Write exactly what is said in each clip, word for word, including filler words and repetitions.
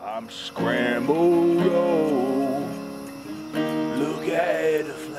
I'm scrambled, oh, look at the flame.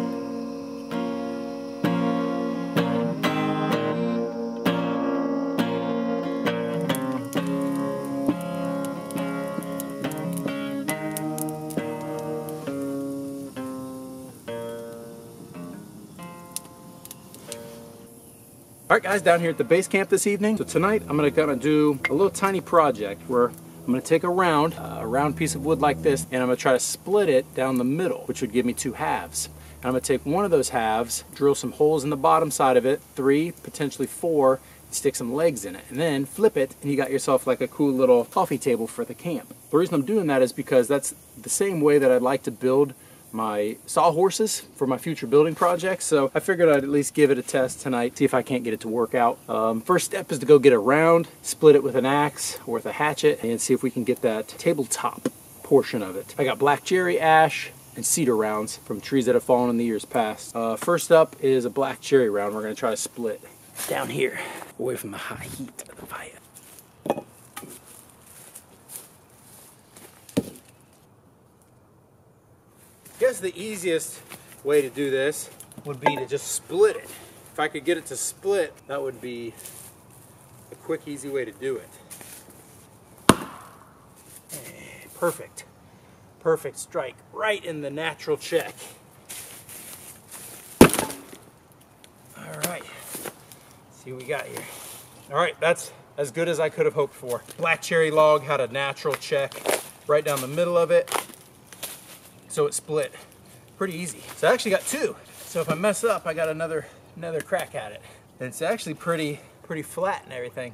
Alright guys, down here at the base camp this evening. So tonight I'm going to kind of do a little tiny project where I'm going to take a round, uh, a round piece of wood like this, and I'm going to try to split it down the middle, which would give me two halves. And I'm going to take one of those halves, drill some holes in the bottom side of it, three, potentially four, and stick some legs in it. And then flip it, and you got yourself like a cool little coffee table for the camp. The reason I'm doing that is because that's the same way that I'd like to build my sawhorses for my future building projects. So I figured I'd at least give it a test tonight, see if I can't get it to work out. Um, first step is to go get a round, split it with an axe or with a hatchet, and see if we can get that tabletop portion of it. I got black cherry, ash, and cedar rounds from trees that have fallen in the years past. Uh, first up is a black cherry round we're going to try to split down here, away from the high heat of the fire. I guess the easiest way to do this would be to just split it. If I could get it to split, that would be a quick, easy way to do it. Perfect. Perfect strike. Right in the natural check. Alright. See what we got here. Alright, that's as good as I could have hoped for. Black cherry log had a natural check right down the middle of it. So it split pretty easy. So I actually got two. So if I mess up, I got another another crack at it. And it's actually pretty pretty flat and everything.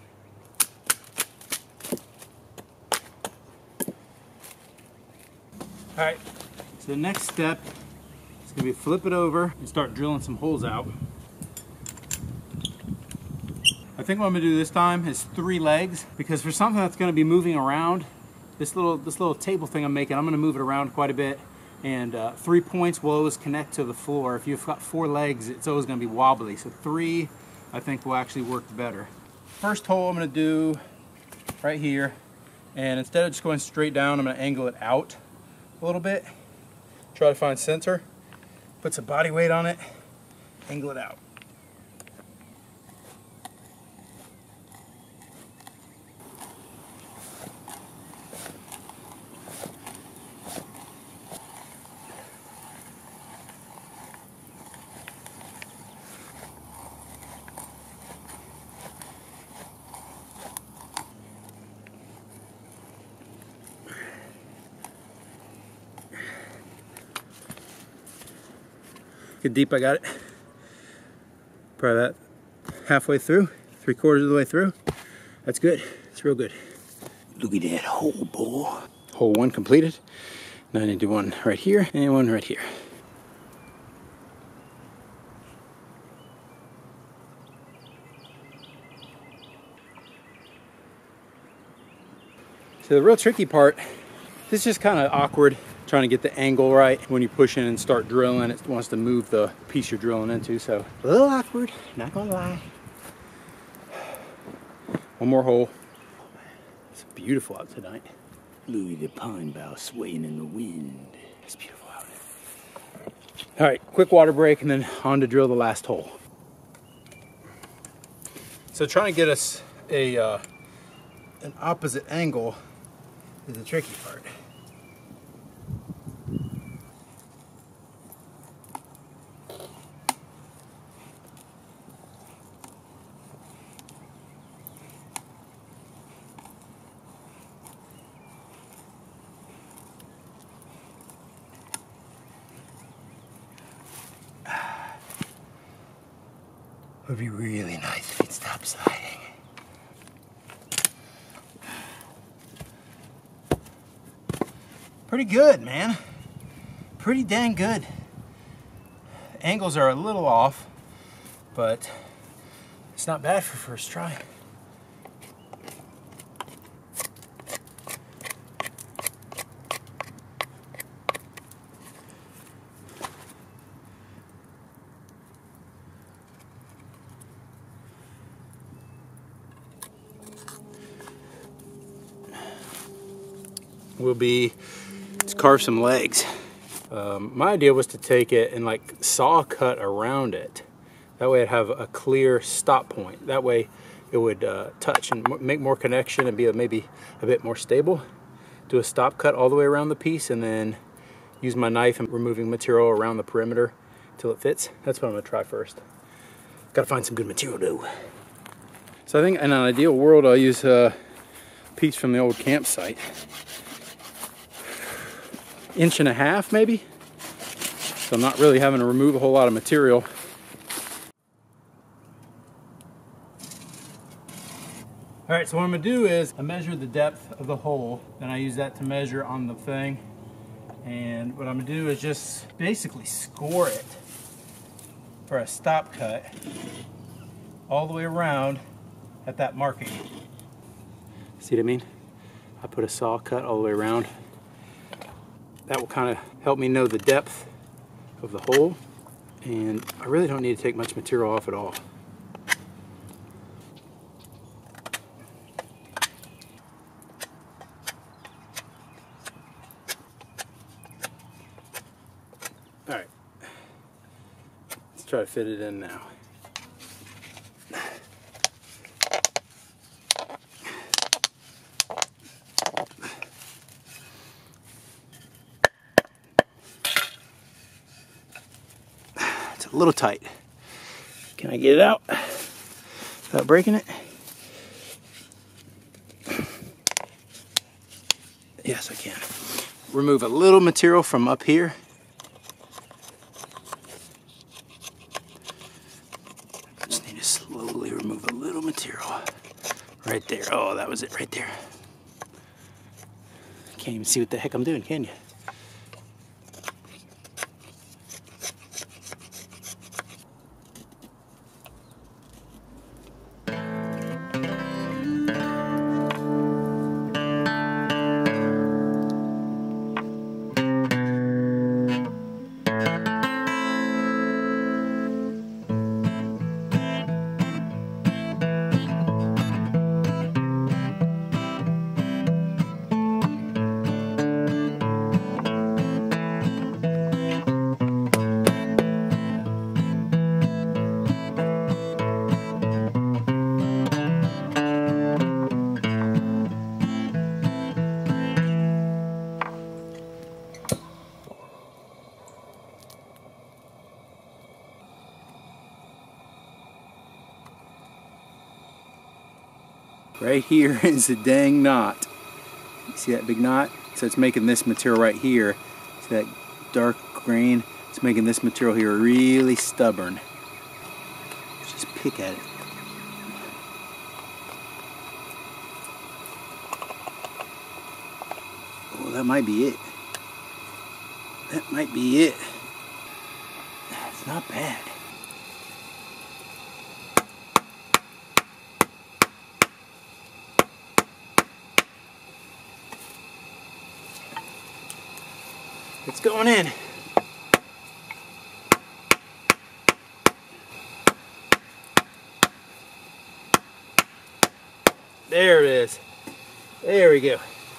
All right. So the next step is gonna be flip it over and start drilling some holes out. I think what I'm gonna do this time is three legs, because for something that's gonna be moving around, this little this little table thing I'm making, I'm gonna move it around quite a bit. And uh, three points will always connect to the floor. If you've got four legs, it's always going to be wobbly. So three, I think, will actually work better. First hole I'm going to do right here. And instead of just going straight down, I'm going to angle it out a little bit. Try to find center. Put some body weight on it. Angle it out. Good deep I got it. Probably that halfway through, three quarters of the way through. That's good, it's real good. Look at that hole, boy. Hole one completed. Now I need to do one right here and one right here. So the real tricky part, this is just kind of awkward, trying to get the angle right. When you push in and start drilling, it wants to move the piece you're drilling into, so a little awkward, not gonna lie. One more hole. It's beautiful out tonight. Look at the pine bough swaying in the wind. It's beautiful out. All right, quick water break and then on to drill the last hole. So trying to get us a uh, an opposite angle is the tricky part. Would be really nice if it stopped sliding. Pretty good, man. Pretty dang good. Angles are a little off, but it's not bad for first try. will be to carve some legs. Um, my idea was to take it and like saw cut around it. That way I'd have a clear stop point. That way it would uh, touch and make more connection and be maybe a bit more stable. Do a stop cut all the way around the piece and then use my knife and removing material around the perimeter till it fits. That's what I'm gonna try first. Gotta find some good material though. So I think in an ideal world I'll use a piece from the old campsite. Inch and a half maybe. So I'm not really having to remove a whole lot of material. All right, so what I'm gonna do is I measure the depth of the hole, then I use that to measure on the thing. And what I'm gonna do is just basically score it for a stop cut all the way around at that marking. See what I mean? I put a saw cut all the way around. That will kind of help me know the depth of the hole, and I really don't need to take much material off at all. All right, let's try to fit it in now. A little tight. Can I get it out without breaking it? Yes, I can. Remove a little material from up here. Just need to slowly remove a little material right there. Oh, that was it right there. Can't even see what the heck I'm doing, can you? Right here is the dang knot. You see that big knot? So it's making this material right here, see that dark green? It's making this material here really stubborn. Let's just pick at it. Oh, that might be it. That might be it. It's not bad. It's going in. There it is. There we go.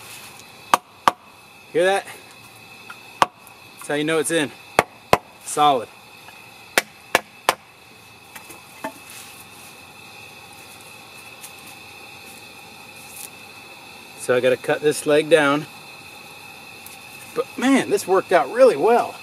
Hear that? That's how you know it's in. Solid. So I got to cut this leg down. But man, this worked out really well.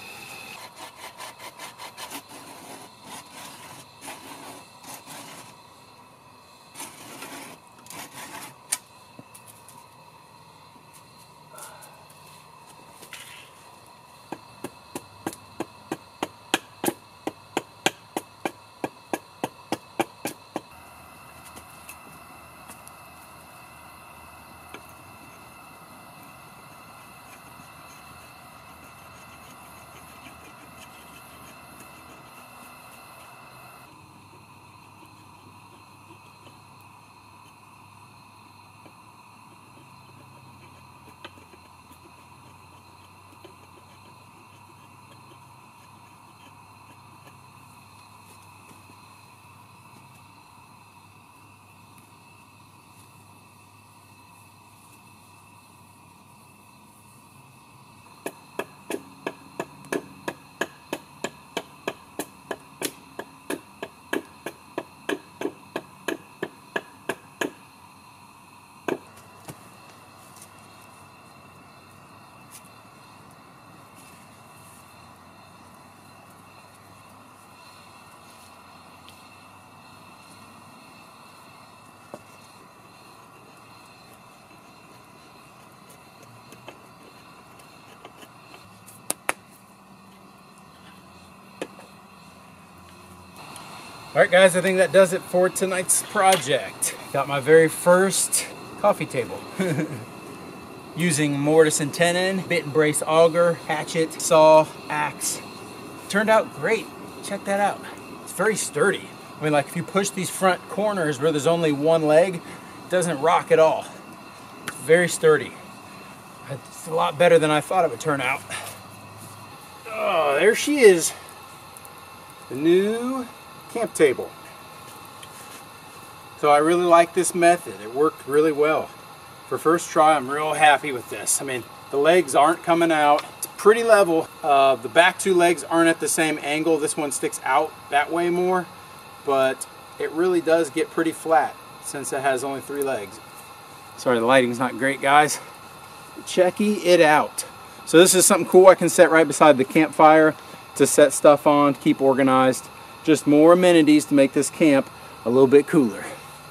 Alright guys, I think that does it for tonight's project. Got my very first coffee table. Using mortise and tenon, bit and brace auger, hatchet, saw, axe. Turned out great. Check that out. It's very sturdy. I mean, like if you push these front corners where there's only one leg, it doesn't rock at all. It's very sturdy. It's a lot better than I thought it would turn out. Oh, there she is. The new camp table. So I really like this method. It worked really well. For first try, I'm real happy with this. I mean, the legs aren't coming out. It's pretty level. Uh, the back two legs aren't at the same angle. This one sticks out that way more, but it really does get pretty flat since it has only three legs. Sorry, the lighting's not great, guys. Checky it out. So this is something cool I can set right beside the campfire to set stuff on, keep organized. Just more amenities to make this camp a little bit cooler.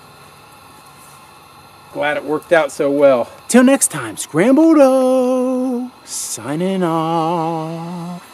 Glad it worked out so well. Till next time, Scrambled signing off.